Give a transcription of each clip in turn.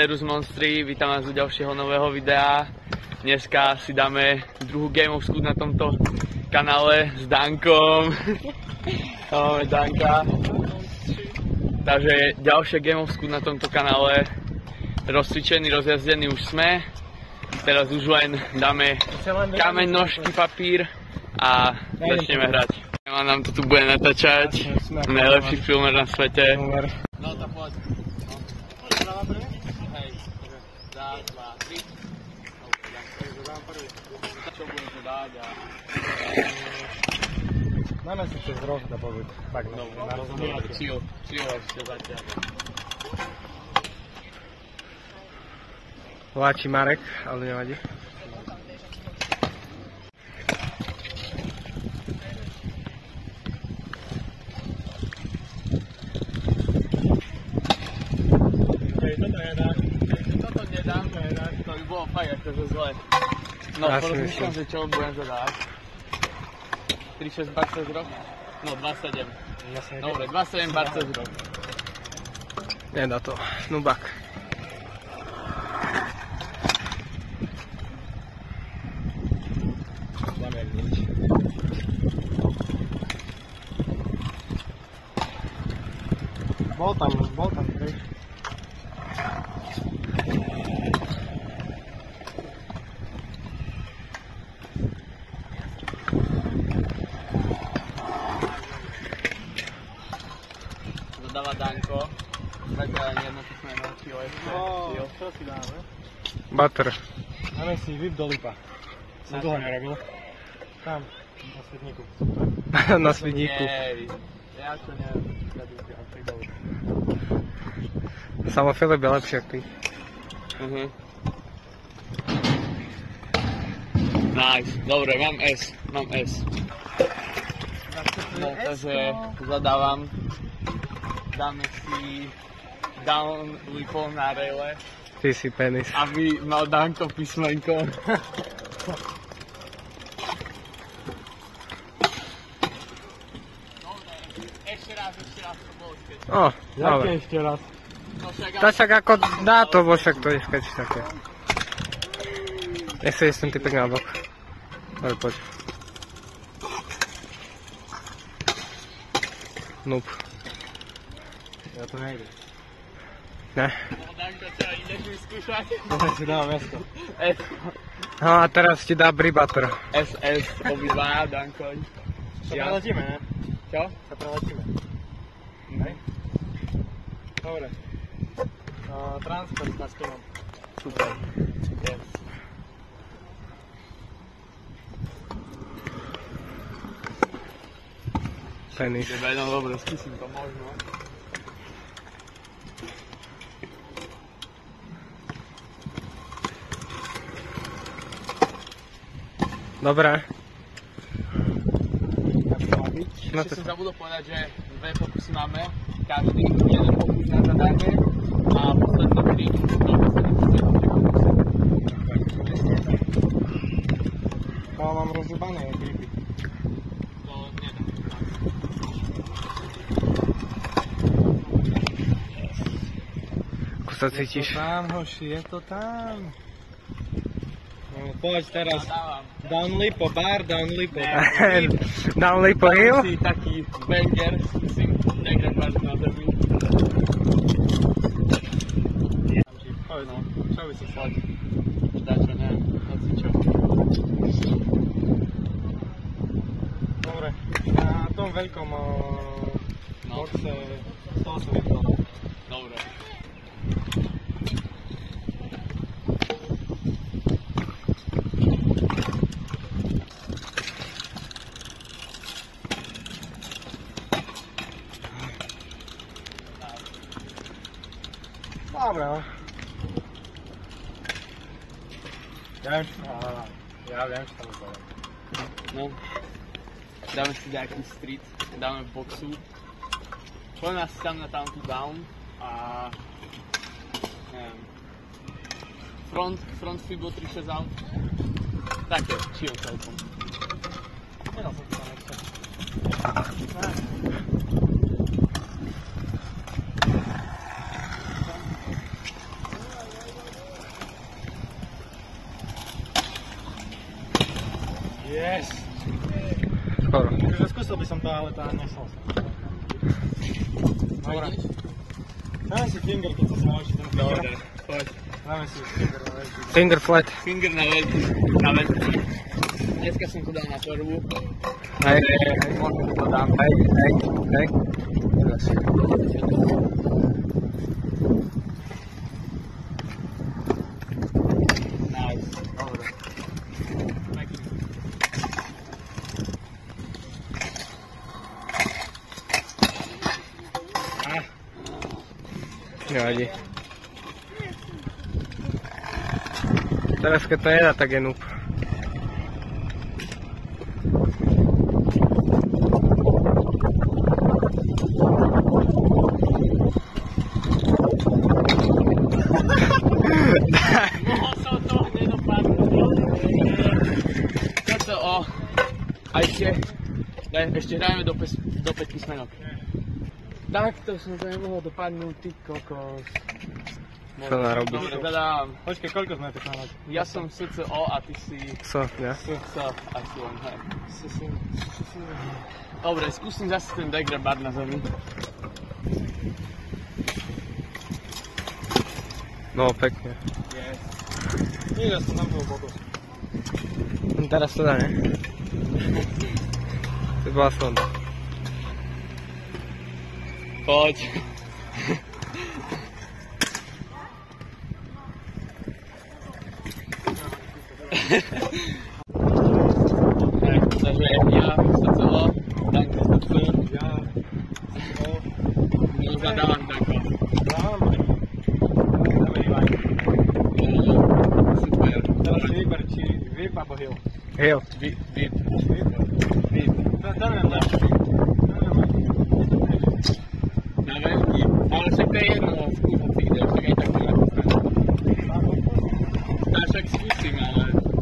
Servus Monstri, vítam vás u ďalšieho nového videa. Dneska si dáme druhú Game of Scoot na tomto kanále s Dankom. Máme Danka. Takže ďalšia Game of Scoot na tomto kanále. Rozcvičení, rozjazdení už sme. Teraz už len dáme kameň, nožky, papír a začneme hrať. A nám to tu bude natáčať. Najlepší filmer na svete. No tak poď. Hej, raz, dva, tri. Čo budeme dať a... Máme si ešte zroh da povedať. Tak, no, na rozhodnutie. Chill ešte zatiaľ. Vláči Marek, ale nevadí. Toto nedám, to by bolo fakt akože zle. No, porozmýšľam, že čo budem zadať. 3, 6, 20 rok? No, 27. Dobre, 27, 20 rok. Nedá to, snubak. Bol tam, hej. Dodáva Danko. Také jednotné noci ešte. Čo si dáme? Butter. Dáme si whip do lipa. Som dlho nerobil. Tam, na svedníku. Na svidníku. Ja to neviem. Samo Filip je lepší ako ty. Nice, dobre, mám S. No, takže zadávam. Dáme si down lipo na raile. Ty si penis. Aby mal Danko písmenko. Ešte raz to bolo skeč. Dobre. Ešte raz. To však ako dá to, bo však to je skeč také. Nech sa ten typek na bok. Dobre, poď. Noob. Ja to nejde. Ne. Danko, čo, ideš mi skúšať? Ja si dám S-ko. S. No a teraz ti dá Butter. SS, obidvaja, Danko. Sa preletíme, ne? Čo? Sa preletíme. Hej? Dobre. Transfer s Bastonom. Super. Yes. Penis. No dobre, skúsim to možno. Dobre. Ešte som zabudol povedať, že dve pokusy máme. Každý jeden pokus na zadanie a posledný 3 Ale mám rozľúbané gripy. To nedá. Ako sa cítiš? Je to tam, hoši, je to tam. No, poď teraz. Down lipo, bar, down lipo. Down lipo hill? Si taký banger, skúsim, negrem vážne na zemi. Povedz, čo by si chcel? Dačo, neviem, hoci čo. Dobre, na tom veľkom boxe 180 kg. Dobre. Dobre, no. Ja viem, čo tam upadám. No. Dáme si nejaký street, dáme v boxu. Poďme asi tam na tamtu down a... neviem... Front fibo 3-6 out. Také, chill celkom. Nedal som to tam ešte. Yes. Skoro. Takže skúsil by som to, ale to nešlo sa. Dobre. Dáme si finger, keď sa naučí ten finger. Dobre, poď. Dáme si finger na veľký. Finger flat. Finger na veľký. Dneska som to dal na prvú. Hej, Možno to dám. hej. Nice. Dobre. Nevadí. Teraz keď to jedá, tak je noob. Mohol som to nedopadnúť. Toto a ešte hrajeme do 5 písmenok. Takto som to nemohol dopadnúť, ty kokos. Čo narobíš? Dobre, zadávam. Počkej, koľko sme to mali? Ja som SCO a ty si Co, ja? SCO asi on, hej. Dobre, skúsim zase ten degrab bar na zemi. No, pekne. Yes. Nie, ja som tam bol boku. Teraz to dá, ne? To bola sonda. Poď. Takže ja SCO, Danko SCO. Ja. No, zadávam Danko. Dávam. Dáme Ivan. Super. Teraz si vyber, či VIP alebo Hill. Hill. VIP. VIP. Dáme lepší. Na veľký. Ale však to je jedno, skúšať si ide, však aj tak to ja však skúsim, ale...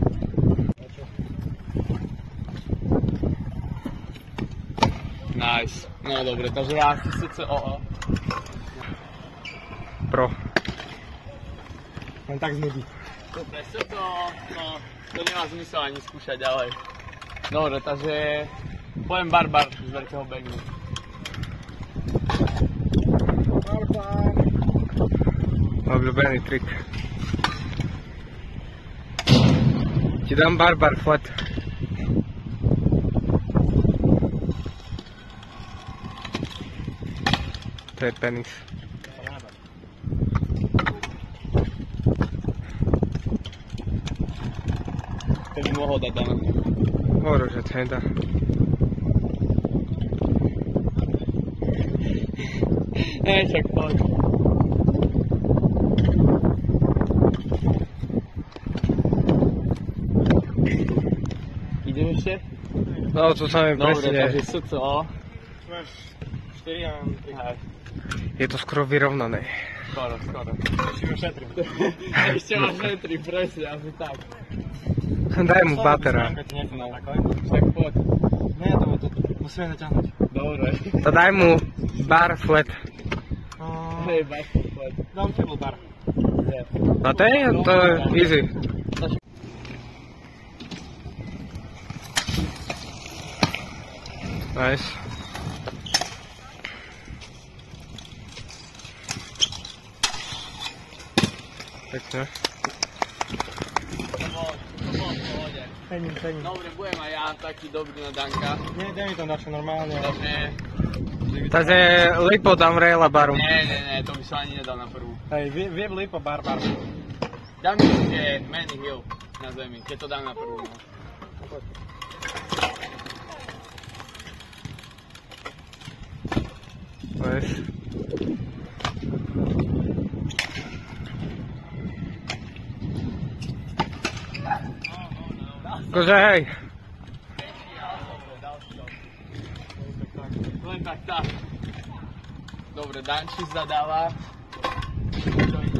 Nice. No dobre, takže ja si SCO. Pro. Len tak znudí. Dobre, SCO, no to nemá zmysel ani skúšať ďalej. Dobre, takže poviem barbar z veľkého bagnu. Obľúbený trik. Ti dám barbar flat. To je penis. To by mohol dať Dana. Hovorí, že to nedá. Však poď. Ideš ešte? No, to sa mi Dobre, presne... takže SCO. Máš 4 a 3. Hej, Je to skoro vyrovnané. skoro. Ešte ho šetrím. Ešte máš metry, presne, asi tak. Daj mu batera. Však poď. Nie, to musíme naťahnuť. Dobre. To daj mu bar flat. Hej, basket, poď. Dám table bar. No to je easy. Nice. Pekne. To bolo v pohode. Cením. Dobre, budem aj ja taký dobrý na Danka. Nie, daj mi tam dačo normálne. Takže lipo dám raila baru. Nie, to by som ani nedal na prvú. Hej, vie lipo bar. Dám mi ešte Manny Hill na zemi, keď to dám na prvú. No. Nice. Akože hej. Len tak. Dobre, Danči zadáva. Čo ide?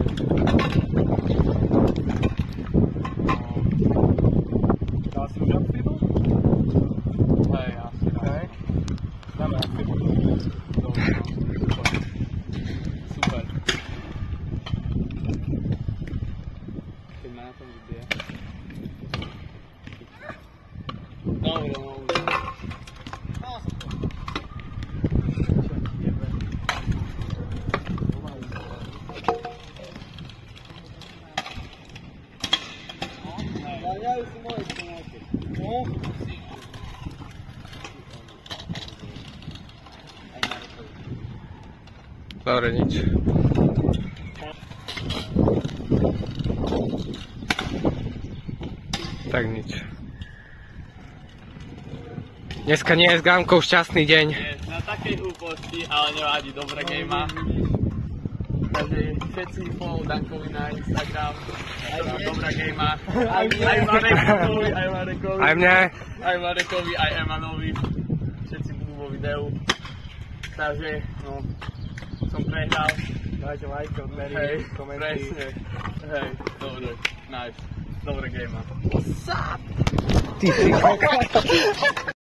Dal si už upfiddle? Hej, asi. Hej. Dáme upfiddle. Dobre, no. Super. Keď ma na tom vybije. Dobre, nič. Tak nič. Dneska nie je s Gámkou šťastný deň. Nie, na takej hlúposti, ale nevadí, dobré gamea. Takže všetci follow Dankovi na Instagram. Dobrá gamea. Aj Marekovi, aj Marekovi, aj Emanovi. Všetci budú vo videu. Takže, no, som prehral. Dajte like, odmery, Hej, komenty. presne. Hej, dobre, nice. Dobré gamea. Ty si